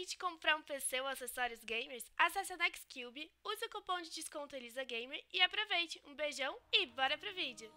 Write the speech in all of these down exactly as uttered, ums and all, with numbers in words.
fim de comprar um P C ou acessórios gamers? Acesse a Nextcube, use o cupom de desconto ElisaGamer e aproveite. Um beijão e bora pro vídeo!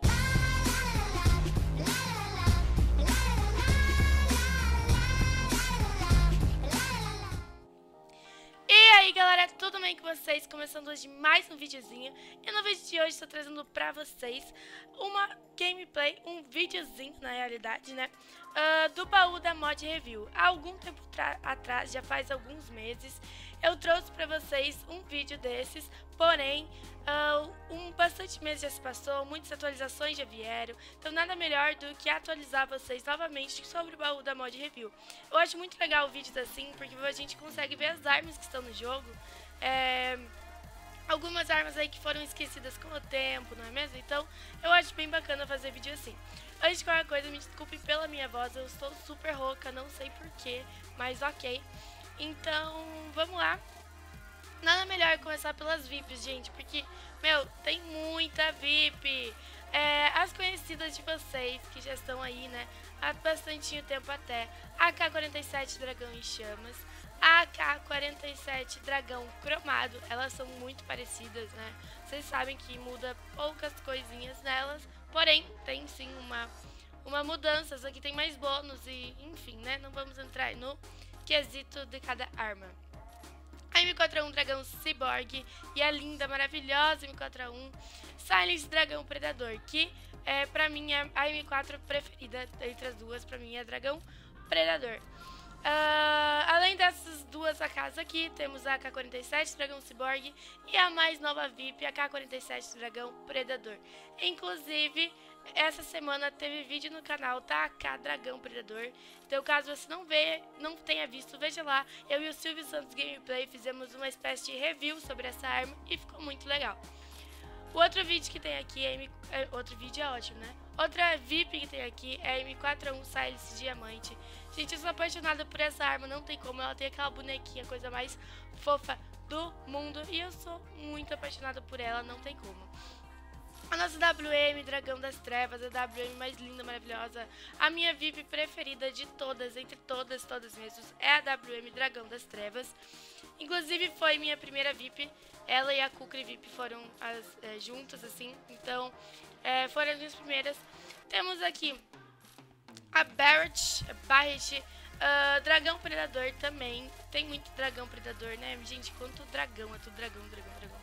E aí galera, tudo bem com vocês? Começando hoje mais um videozinho. E no vídeo de hoje estou trazendo pra vocês uma gameplay, um videozinho na realidade, né? Uh, do baú da Mod Review. Há algum tempo atrás, já faz alguns meses, eu trouxe pra vocês um vídeo desses. Porém, uh, um bastante mês já se passou, muitas atualizações já vieram. Então nada melhor do que atualizar vocês novamente sobre o baú da Mod Review. Eu acho muito legal o vídeo assim, porque a gente consegue ver as armas que estão no jogo. É... Algumas armas aí que foram esquecidas com o tempo, não é mesmo? Então, eu acho bem bacana fazer vídeo assim. Antes de qualquer coisa, me desculpe pela minha voz, eu estou super rouca, não sei porquê, mas ok. Então, vamos lá. Nada melhor começar pelas V I Ps, gente, porque, meu, tem muita V I P. É, as conhecidas de vocês, que já estão aí, né, há bastante tempo até. A K quarenta e sete Dragão em Chamas, a K quarenta e sete Dragão Cromado, elas são muito parecidas, né? Vocês sabem que muda poucas coisinhas nelas, porém, tem sim uma, uma mudança. Essa aqui tem mais bônus e, enfim, né, não vamos entrar no quesito de cada arma. A M quatro A um Dragão Cyborg e a linda, maravilhosa M quatro A um Silence Dragão Predador, que é, pra mim é a M quatro preferida entre as duas, pra mim é Dragão Predador. Uh, além dessas duas A Ks aqui, temos a K quarenta e sete Dragão Cyborg e a mais nova V I P, a K quarenta e sete Dragão Predador. Inclusive, essa semana teve vídeo no canal da A K Dragão Predador. Então, caso você não vê, não tenha visto, veja lá. Eu e o Silvio Santos Gameplay fizemos uma espécie de review sobre essa arma e ficou muito legal. O outro vídeo que tem aqui é, M... é outro vídeo é ótimo, né? Outra V I P que tem aqui é a M quatro A um Silence Diamante. Gente, eu sou apaixonada por essa arma, não tem como. Ela tem aquela bonequinha, coisa mais fofa do mundo. E eu sou muito apaixonada por ela, não tem como. A nossa W M, Dragão das Trevas, a W M mais linda, maravilhosa. A minha V I P preferida de todas, entre todas, todas mesmo, é a W M Dragão das Trevas. Inclusive foi minha primeira V I P. Ela e a Kukri V I P foram as, é, juntas, assim. Então, é, foram as minhas primeiras. Temos aqui a Barret, a Barret uh, Dragão Predador também. Tem muito Dragão Predador, né? Gente, quanto dragão, é tudo dragão, dragão, dragão.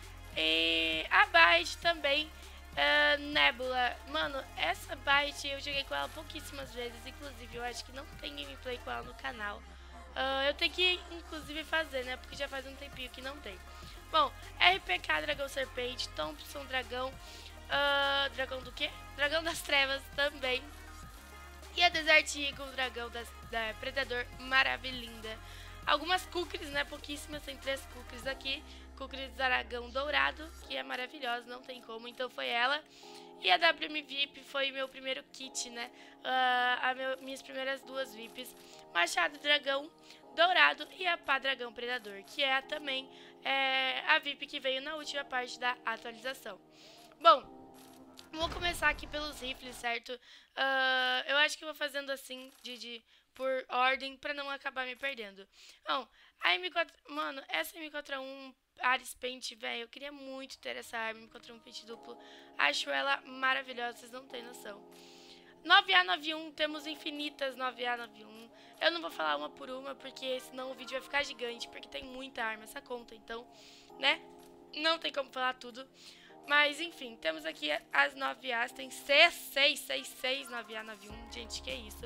E a Barret também, uh, Nebula. Mano, essa Barret eu joguei com ela pouquíssimas vezes. Inclusive, eu acho que não tem gameplay com ela no canal. Uh, eu tenho que, inclusive, fazer, né? Porque já faz um tempinho que não tem. Bom, R P K Dragão Serpente, Thompson Dragão, uh, Dragão do quê? Dragão das Trevas também. E a Desert Eagle, Dragão das, da Predador, maravilhinda. Algumas Kukris, né? Pouquíssimas, tem três Kukris aqui. Kukri Dragão Dourado, que é maravilhosa, não tem como, então foi ela. E a W M V I P foi meu primeiro kit, né? Uh, a meu, minhas primeiras duas V I Ps. Machado Dragão Dourado e a Pá Dragão Predador, que é também é, a V I P que veio na última parte da atualização. Bom, vou começar aqui pelos rifles, certo? Uh, eu acho que eu vou fazendo assim, de, de, por ordem, pra não acabar me perdendo. Bom, a M quatro... Mano, essa M quatro A um Ares Paint, velho, eu queria muito ter essa arma, M quatro A um Paint duplo. Acho ela maravilhosa, vocês não têm noção. nove A nove um, temos infinitas nove A nove um. Eu não vou falar uma por uma, porque senão o vídeo vai ficar gigante, porque tem muita arma essa conta, então, né? Não tem como falar tudo. Mas, enfim, temos aqui as nove As, tem seis, seis, seis, seis nove A nove um, gente, que é isso.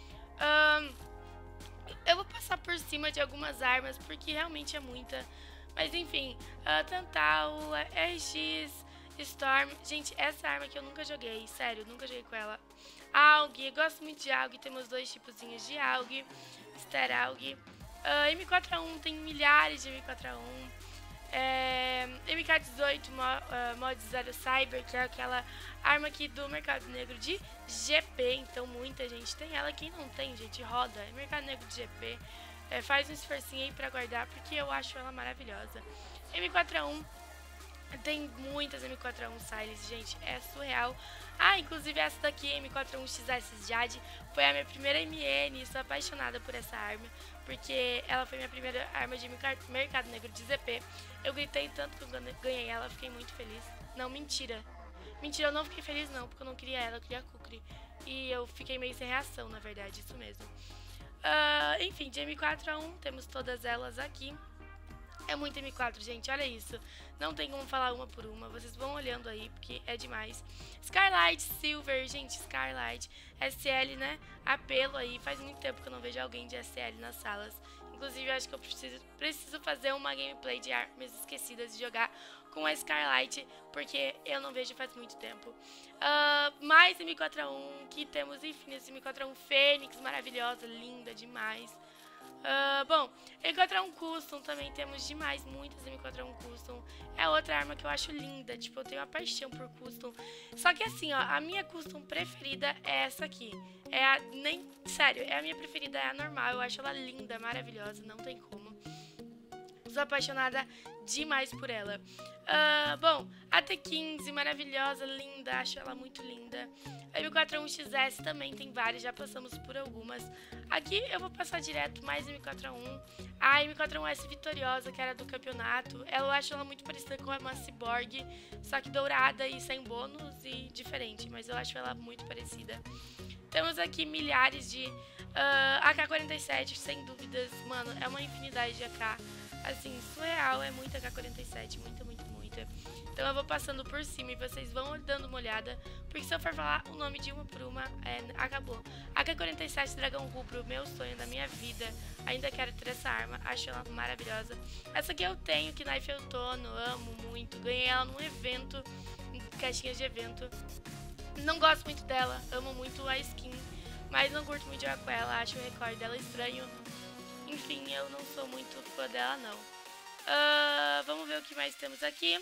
Um, eu vou passar por cima de algumas armas, porque realmente é muita. Mas, enfim, uh, Tantal, R X, Storm. Gente, essa arma que eu nunca joguei, sério, nunca joguei com ela. Aug, eu gosto muito de Aug, temos dois tipozinhos de Aug, Ster Aug. Uh, M quatro A um tem milhares de M quatro A um. É, M K dezoito mo, uh, Mod Zero Cyber, que é aquela arma aqui do Mercado Negro de G P. Então muita gente tem ela, quem não tem, gente, roda. É Mercado Negro de G P. É, faz um esforcinho aí pra guardar, porque eu acho ela maravilhosa. M quatro A um Tem muitas M quatro A um Silence, gente, é surreal. Ah, inclusive essa daqui, M quatro A um X S Jade, foi a minha primeira M N, estou apaixonada por essa arma, porque ela foi minha primeira arma de mercado negro de Z P. Eu gritei tanto que eu ganhei ela, fiquei muito feliz. Não, mentira. Mentira, eu não fiquei feliz não, porque eu não queria ela, eu queria a Kukri. E eu fiquei meio sem reação, na verdade, isso mesmo. Uh, enfim, de M quatro A um, temos todas elas aqui. É muito M quatro, gente, olha isso. Não tem como falar uma por uma, vocês vão olhando aí, porque é demais. Scarlight, Silver, gente, Scarlight, S L, né, apelo aí. Faz muito tempo que eu não vejo alguém de S L nas salas. Inclusive, eu acho que eu preciso, preciso fazer uma gameplay de armas esquecidas e jogar com a Scarlight, porque eu não vejo faz muito tempo. Uh, mais M quatro A um, que temos infinitos M quatro A um Fênix, maravilhosa, linda demais. Uh, bom, M quatro A um Custom também temos demais, muitas M quatro A um Custom. É outra arma que eu acho linda, tipo, eu tenho uma paixão por Custom. Só que assim, ó, a minha Custom preferida é essa aqui. É a, nem, sério, é a minha preferida, é a normal, eu acho ela linda, maravilhosa, não tem como. Sou apaixonada demais por ela. Uh, bom, a T quinze, maravilhosa, linda, acho ela muito linda. A M quatro A um X S também tem várias, já passamos por algumas. Aqui eu vou passar direto mais M quatro A um. A M quatro A um S Vitoriosa, que era do campeonato. Eu acho ela muito parecida com uma Cyborg, só que dourada e sem bônus e diferente, mas eu acho ela muito parecida. Temos aqui milhares de uh, A K quarenta e sete, sem dúvidas. Mano, é uma infinidade de A K. Assim, surreal, é muita A K quarenta e sete, muita, muita, muita. Então eu vou passando por cima e vocês vão dando uma olhada, porque se eu for falar o nome de uma por uma, é, acabou. A K quarenta e sete Dragão Rubro, meu sonho da minha vida. Ainda quero ter essa arma, acho ela maravilhosa. Essa aqui eu tenho, que Knife Outono, amo muito. Ganhei ela num evento, em caixinhas de evento. Não gosto muito dela, amo muito a skin, mas não curto muito jogar com ela, acho o recorde dela estranho. Enfim, eu não sou muito fã dela, não. Uh, vamos ver o que mais temos aqui.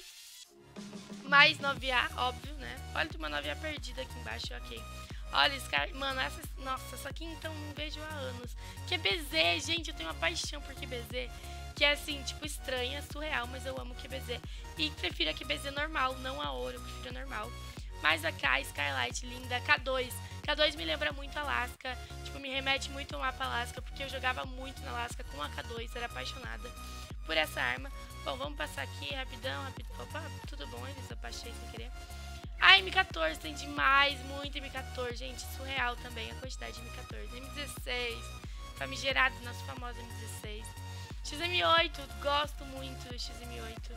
Mais nove A, óbvio, né? Olha, tem uma nove A perdida aqui embaixo, ok. Olha, esse cara... Mano, essa... Nossa, essa aqui então não vejo há anos. Q B Z, gente, eu tenho uma paixão por Q B Z. Que é assim, tipo, estranha, surreal, mas eu amo Q B Z. E prefiro a Q B Z normal, não a ouro, eu prefiro a normal. Mas a K, Skylight, linda. K dois. K dois me lembra muito a Alaska. Tipo, me remete muito ao mapa Alaska, porque eu jogava muito na Alaska com a K dois, era apaixonada por essa arma. Bom, vamos passar aqui rapidão, rapidão. Opa, tudo bom, eles abaixei sem querer. A M quatorze tem demais, muito M quatorze, gente, surreal também a quantidade de M quatorze. M dezesseis, famigerado, nosso famoso M dezesseis. X M oito, gosto muito do X M oito.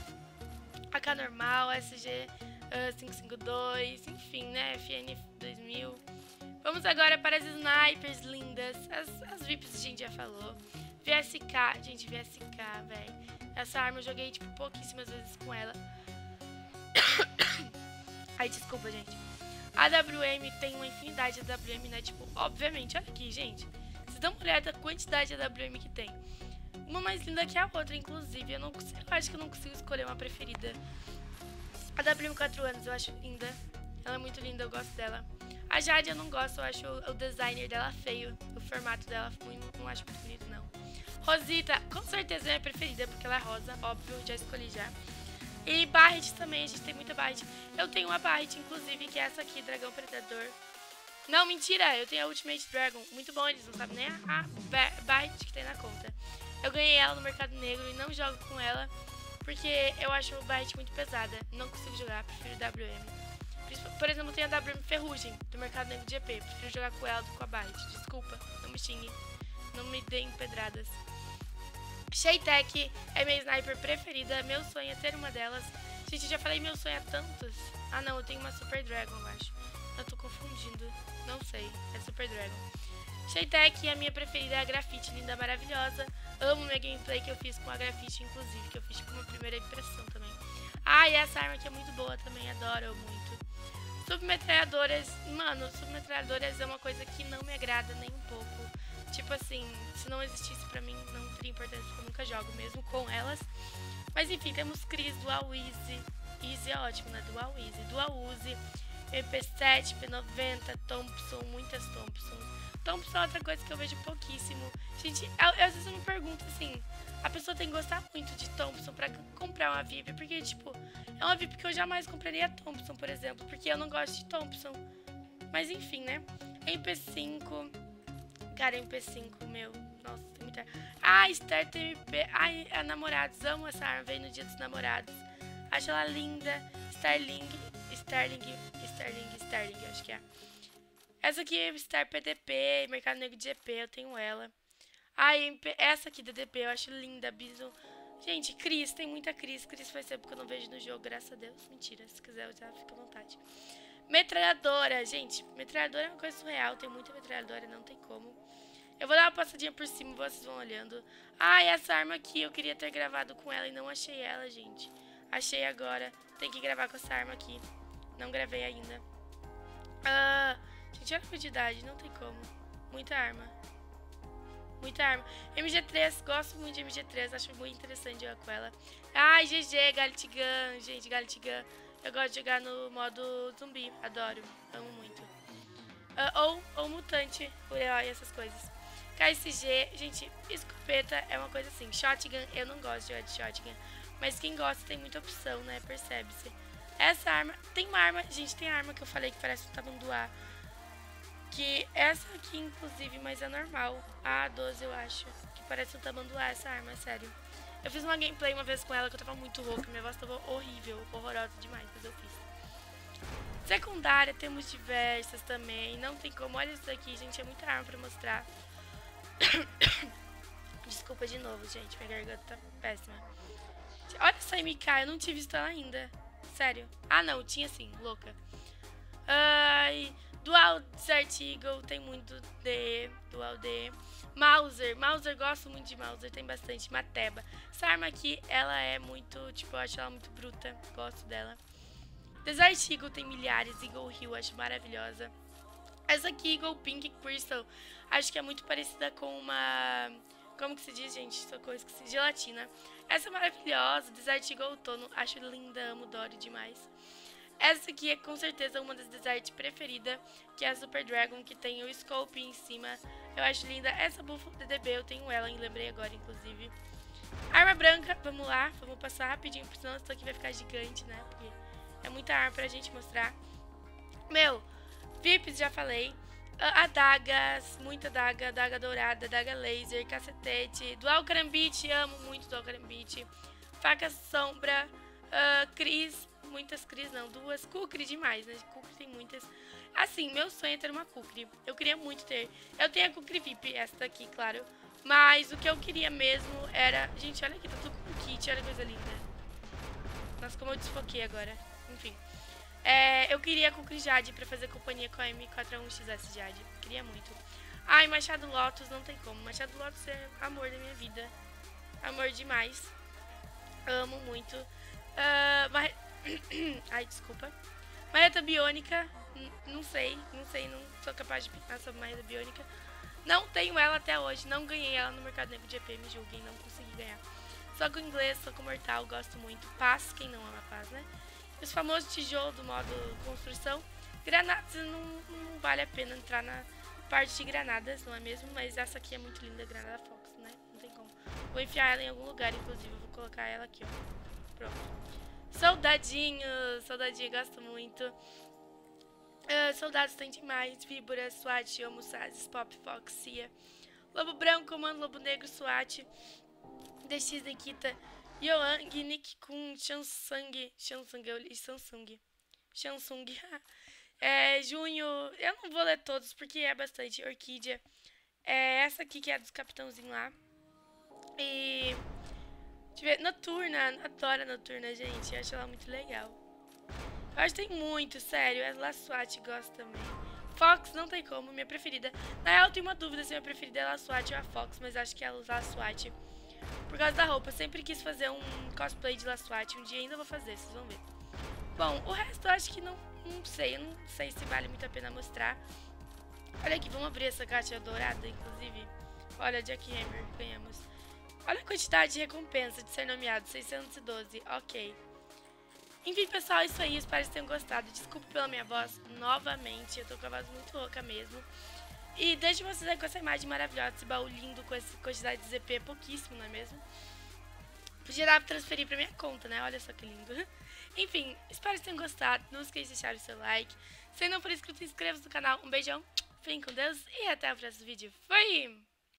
A K normal, S G uh, quinhentos e cinquenta e dois, enfim, né, F N dois mil. Vamos agora para as snipers lindas, as, as V I Ps a gente já falou. V S K, gente, V S K, velho. Essa arma eu joguei, tipo, pouquíssimas vezes com ela. Ai, desculpa, gente. A W M tem uma infinidade de A W M, né? Tipo, obviamente, olha aqui, gente. Vocês dão uma olhada na quantidade de A W M que tem. Uma mais linda que a outra, inclusive. Eu, não, eu acho que eu não consigo escolher uma preferida. A W M quatro anos eu acho linda. Ela é muito linda, eu gosto dela. A Jade eu não gosto, eu acho o, o designer dela feio. O formato dela não, não acho muito bonito, não. Rosita, com certeza é minha preferida, porque ela é rosa, óbvio, já escolhi já. E Barret também, a gente tem muita Barret. Eu tenho uma Barret, inclusive, que é essa aqui, Dragão Predador. Não, mentira, eu tenho a Ultimate Dragon. Muito bom, eles não sabem nem a, a Barret que tem na conta. Eu ganhei ela no Mercado Negro e não jogo com ela, porque eu acho a Barret muito pesada. Não consigo jogar, prefiro W M. Por exemplo, eu tenho a W M Ferrugem, do Mercado Negro de E P. Prefiro jogar com ela do que com a Barret. Desculpa, não me xingue. Não me deem pedradas. Shaytek é minha sniper preferida, meu sonho é ter uma delas. Gente, eu já falei meu sonho é tantos. Ah não, eu tenho uma Super Dragon, eu acho. Eu tô confundindo, não sei, é Super Dragon. Shaytek, a minha preferida é a Grafite, linda, maravilhosa. Amo minha gameplay que eu fiz com a Grafite, inclusive, que eu fiz com uma primeira impressão também. Ah, e essa arma aqui é muito boa também, adoro muito. Submetralhadoras, mano, submetralhadoras é uma coisa que não me agrada nem um pouco. Tipo assim, se não existisse pra mim, não teria importância, porque eu nunca jogo mesmo com elas. Mas enfim, temos Cris, Dual Easy. Easy é ótimo, né? Dual Easy. Dual Uzi, M P sete, P noventa, Thompson, muitas Thompson. Thompson é outra coisa que eu vejo pouquíssimo. Gente, eu, às vezes eu me pergunto assim, a pessoa tem que gostar muito de Thompson pra comprar uma V I P, porque, tipo, é uma V I P que eu jamais compraria Thompson, por exemplo, porque eu não gosto de Thompson. Mas enfim, né? M P cinco. Cara, M P cinco, meu. Nossa, tem muita. Ah, Star T M P. Ai, a namorados. Amo essa arma. Veio no dia dos namorados. Acho ela linda. Starling. Starling. Starling. Starling, acho que é. Essa aqui é Star P D P. Mercado Negro de G P. Eu tenho ela. Ai, M P... essa aqui D D P. Eu acho linda. Biso. Gente, Cris. Tem muita Cris. Cris faz tempo que eu não vejo no jogo. Graças a Deus. Mentira. Se quiser usar, fica à vontade. Metralhadora, gente, metralhadora é uma coisa surreal, tem muita metralhadora, não tem como. Eu vou dar uma passadinha por cima e vocês vão olhando. Ah, e essa arma aqui, eu queria ter gravado com ela e não achei ela, gente. Achei agora, tem que gravar com essa arma aqui. Não gravei ainda. Ah, gente, olha a quantidade, não tem como. Muita arma. Muita arma. M G três, gosto muito de M G três, acho muito interessante jogar com ela. Ai, G G, Gallet Gun, gente, Gallet Gun. Eu gosto de jogar no modo zumbi, adoro, amo muito. Uh, ou, ou mutante, o herói, essas coisas. K S G, gente, escopeta é uma coisa assim. Shotgun, eu não gosto de jogar de shotgun. Mas quem gosta tem muita opção, né? Percebe-se. Essa arma, tem uma arma, gente, tem arma que eu falei que parece um tabanduá. Que essa aqui, inclusive, mas é normal. A A doze, eu acho. Que parece um tabanduá essa arma, é sério. Eu fiz uma gameplay uma vez com ela que eu tava muito rouca. Minha voz tava horrível, horrorosa demais, mas eu fiz. Secundária, temos diversas também. Não tem como. Olha isso daqui, gente. É muita arma pra mostrar. Desculpa de novo, gente. Minha garganta tá péssima. Olha essa M K. Eu não tinha visto ela ainda. Sério. Ah, não. Tinha sim. Louca. Ai... Dual Desert Eagle, tem muito D, Dual D. Mauser, Mauser, gosto muito de Mauser, tem bastante. Mateba. Essa arma aqui, ela é muito, tipo, eu acho ela muito bruta, gosto dela. Desert Eagle tem milhares, Eagle Hill, acho maravilhosa. Essa aqui, Eagle Pink Crystal, acho que é muito parecida com uma... Como que se diz, gente? Socorro, esqueci. Gelatina. Essa é maravilhosa, Desert Eagle Outono, acho linda, amo, adoro demais. Essa aqui é com certeza uma das desartes preferidas, que é a Super Dragon, que tem o Scope em cima. Eu acho linda. Essa Buffalo D D B, eu tenho ela, hein? Lembrei agora, inclusive. Arma branca, vamos lá. Vamos passar rapidinho, porque senão isso aqui vai ficar gigante, né? Porque é muita arma pra gente mostrar. Meu, V I Ps, já falei. Adagas, muita adaga, adaga dourada, adaga laser, cacetete. Dual Karambit, amo muito Dual Karambit. Faca sombra, uh, Cris... Muitas Cris, não, duas. Kukri demais, né? Kukri tem muitas. Assim, meu sonho é ter uma Kukri. Eu queria muito ter. Eu tenho a Kukri V I P, essa daqui, claro. Mas o que eu queria mesmo era... Gente, olha aqui, tá tudo com kit, olha que coisa linda. Nossa, como eu desfoquei agora. Enfim. É, eu queria a Kukri Jade pra fazer companhia com a M quatro um X S Jade. Queria muito. Ai, Machado Lotus, não tem como. Machado Lotus é amor da minha vida. Amor demais. Amo muito. Uh, mas... Ai, desculpa. Marreta biônica, não sei, não sei, não sou capaz de pintar sobre marreta biônica. Não tenho ela até hoje, não ganhei ela no Mercado Negro de G P, me julguem, não consegui ganhar. Só com inglês, só com mortal, gosto muito. Paz, quem não ama paz, né? Os famosos tijolos do modo construção. Granadas, não, não vale a pena entrar na parte de granadas, não é mesmo? Mas essa aqui é muito linda, granada Fox, né? Não tem como. Vou enfiar ela em algum lugar, inclusive, eu vou colocar ela aqui, ó. Pronto. Soldadinho, soldadinho, gosto muito. Uh, soldados tem demais. Víbora, SWAT, Homo Sazes, Pop, Fox, Cia. Lobo Branco, Comando, Lobo Negro, SWAT. D X, Nikita, Yoang, Nick Kun, Shansung. Shansung, eu li Samsung. Shansung. é, junho, eu não vou ler todos porque é bastante. Orquídea. É essa aqui que é a dos capitãozinhos lá. E... Deixa eu ver, Noturna, adoro a Noturna, gente, eu acho ela muito legal. Eu acho que tem muito, sério, a SWAT gosto também. Fox, não tem como, minha preferida. Na real, eu tenho uma dúvida se a minha preferida é a SWAT ou a Fox, mas acho que é a SWAT. Por causa da roupa, eu sempre quis fazer um cosplay de La SWAT, um dia ainda vou fazer, vocês vão ver. Bom, o resto eu acho que não, não sei, eu não sei se vale muito a pena mostrar. Olha aqui, vamos abrir essa caixa dourada, inclusive. Olha, Jackhammer, ganhamos. Olha a quantidade de recompensa de ser nomeado, seiscentos e doze, ok. Enfim, pessoal, é isso aí, espero que vocês tenham gostado. Desculpa pela minha voz novamente, eu tô com a voz muito rouca mesmo. E deixo vocês aí com essa imagem maravilhosa, esse baú lindo com essa quantidade de Z P, pouquíssimo, não é mesmo? Podia dar pra transferir pra minha conta, né? Olha só que lindo. Enfim, espero que tenham gostado. Não esqueça de deixar o seu like. Se não for inscrito, inscreva-se no canal. Um beijão, fiquem com Deus e até o próximo vídeo. Fui!